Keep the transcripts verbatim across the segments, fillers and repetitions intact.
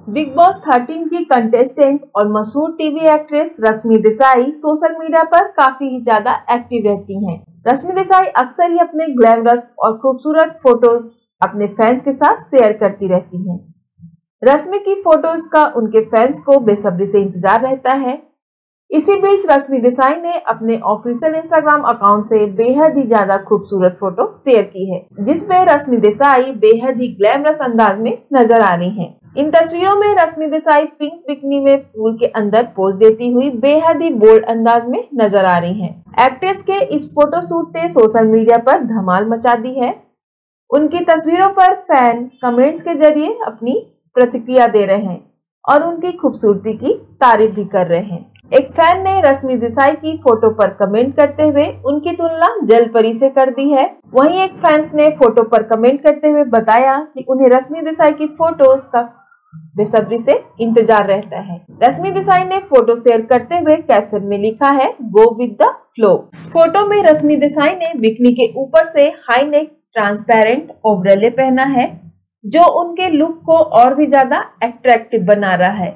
Big boss thirteen की contestant और मशहूर TV actress Rashmi Desai social media पर काफी ज्यादा एक्टिव रहती हैं। रश्मि देसाई अक्सर ही अपने ग्लैमरस और खूबसूरत फोटोज अपने फैंस के साथ शेयर करती रहती हैं। रश्मि की फोटोज का उनके फैंस को बेसब्री से इंतजार रहता है। इसी बीच रश्मि देसाई ने अपने ऑफिशियल इंस्टाग्राम अकाउंट से बेहद ही ज्यादा खूबसूरत फोटो शेयर की है, जिसमें रश्मि देसाई बेहद ही ग्लैमरस अंदाज में नजर आ रही हैं। इन तस्वीरों में रश्मि देसाई पिंक बिकनी में पूल के अंदर पोज देती हुई बेहद ही बोल्ड अंदाज में नजर आ रही हैं। एक्ट्रेस के इस फोटो शूट ने सोशल मीडिया पर धमाल मचा दी है। उनकी तस्वीरों पर फैन कमेंट्स के जरिए अपनी प्रतिक्रिया दे रहे हैं और उनकी खूबसूरती की तारीफ भी कर रहे हैं। एक फैन ने रश्मि देसाई की फोटो पर कमेंट करते हुए उनकी तुलना जल परी से कर दी है। वहीं एक फैंस ने फोटो पर कमेंट करते हुए बताया कि उन्हें रश्मि देसाई की फोटोज का बेसब्री से इंतजार रहता है। रश्मि देसाई ने फोटो शेयर करते हुए कैप्शन में लिखा है, go with the flow. Photo में रश्मि देसाई ने बिकनी के ऊपर से हाई नेक ट्रांसपेरेंट ओब्रेले पहना है, जो उनके लुक को और भी ज्यादा अट्रैक्टिव बना रहा है।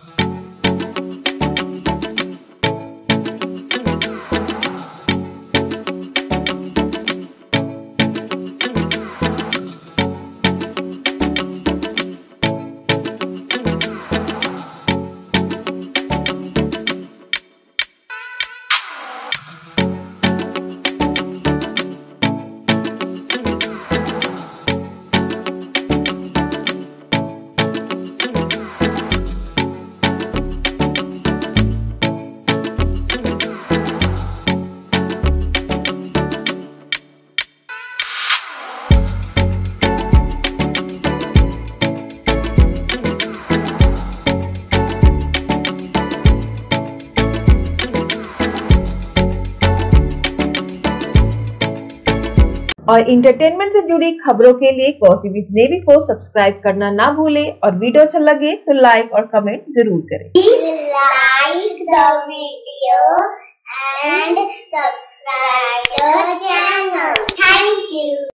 और इंटरटेनमेंट से जुड़ी खबरों के लिए गॉसिप विद नेवी को सब्सक्राइब करना ना भूलें और वीडियो अच्छा लगे तो लाइक और कमेंट जरूर करें। Please like the video and subscribe the channel. Thank you.